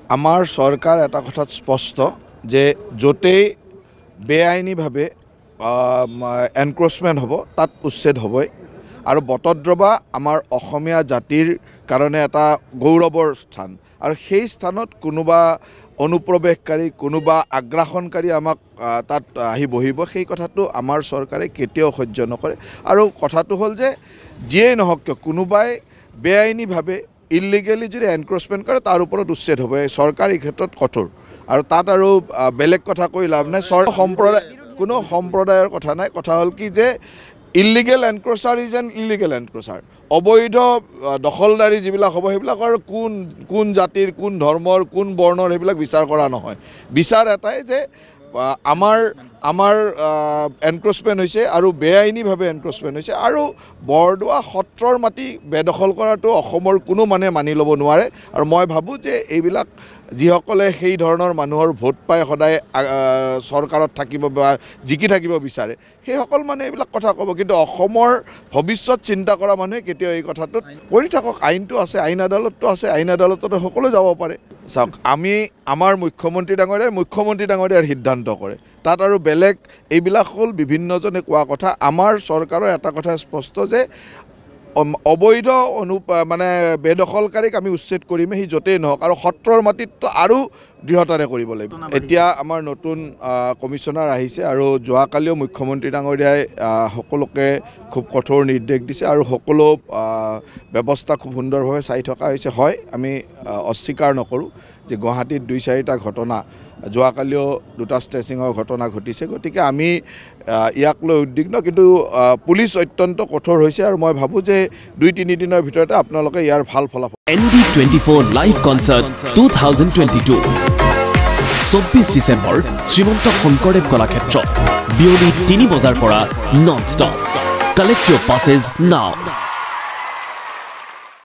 আমাৰ সরকার এটা কথা স্পষ্ট যে যতেই বেআইনীভাৱে এনক্ৰোচমেণ্ট হ'ব তাত উচ্ছেদ হ'বই আৰু বটদ্ৰৱা আমাৰ অসমীয়া জাতিৰ কাৰণে এটা গৌৰৱৰ স্থান আৰু সেই স্থানত কোনোবা অনুপ্ৰৱেশকাৰী কোনোবা আগ্ৰাসনকাৰী আমাক তাত আহি বহিব সেই কথাটো আমাৰ চৰকাৰে কেতিয়াও সহ্য নকৰে আৰু কথাটো হ'ল যে যিয়েই নহওক কিয় কোনোবাই বেআইনীভাৱে ইলিগেলি যদি এনক্ৰোচমেণ্ট কৰে তাৰ ওপৰত উচ্ছেদ হ'ব চৰকাৰ এই ক্ষেত্ৰত কঠোৰ আৰু তাত আৰু বেলেগ কথা কৈ লাভ নাই সম্প্ৰদায় কোনো সম্প্ৰদায়ৰ কথা নাই কথা হ'ল কি যে illegal encroacher is an illegal encroacher অবৈধ দখলদাৰী যিবিলাক হ'ব সেইবিলাকৰ কোন জাতিৰ কোন ধৰ্মৰ কোন বৰ্ণৰ সেইবিলাক বিচাৰ কৰা নহয় বিচাৰ এটাই যে আমাৰ এনক্ৰোচমেণ্ট হৈছে আৰু বেআইনীভাৱে এনক্ৰোচমেণ্ট হৈছে আৰু বৰদোৱা সত্ৰৰ মাটি বেদখল কৰাটো অসমৰ কোনো মানুহে মানি ল'ব নোৱাৰে আৰু মই ভাবোঁ যে এইবিলাক যিসকলে সেই ধৰণৰ মানুহৰ ভোট পাই সদায় চৰকাৰত থাকিব বা জিকি থাকিব বিচাৰে সেইসকল মানে এইবিলাক কথা ক'ব কিন্তু অসমৰ ভৱিষ্যত চিন্তা কৰা মানুহে কেতিয়াও এই কথাটোত কৰি থাকক আইনটো আছে আইন আদালতটো আছে আইন আদালতত সকলো যাব পাৰে চাওক আমাৰ মুখ্যমন্ত্ৰী ডাঙৰীয়াৰ সিদ্ধান্ত কৰে তাত আৰু বেলেগ এইবিলাক হ'ল বিভিন্নজনে কোৱা কথা আমাৰ চৰকাৰৰ এটা কথা স্পষ্ট যে অবৈধ মানে বেদখলকাৰীক আমি উচ্ছেদ কৰিমে সি য'তেই নহওক আৰু সত্ৰৰ মাটিততো আৰু দৃঢ়তাৰে কৰিব লাগিব এতিয়া আমাৰ নতুন কমিশ্যনাৰ আহিছে আৰু যোৱাকালিও মুখ্যমন্ত্ৰী ডাঙৰীয়াই সকলোকে খুব কঠোৰ নিৰ্দেশ দিছে আৰু সকলো ব্যৱস্থা খুব সুন্দৰভাৱে চাই থকা হৈছে হয় আমি অস্বীকাৰ নকৰোঁ যে গুৱাহাটীত ২-৪টা ঘটনা যোৱাকালিও 2টা ষ্ট্ৰেচিঙৰ ঘটনা ঘটিছে গতিকে আমি ইয়াক লৈ উদ্বিগ্ন কিন্তু পুলিচ অত্যন্ত কঠোৰ হৈছে আৰু মই ভাবোঁ যে ২-৩ দিনৰ ভিতৰতে আপোনালোকে ইয়াৰ ভাল ফলাফল ND24 live concert 2022 24 December Srimanta Sankardev Kalakshetra বিয়লি 3 বজাৰ পৰা non stop collect your passes now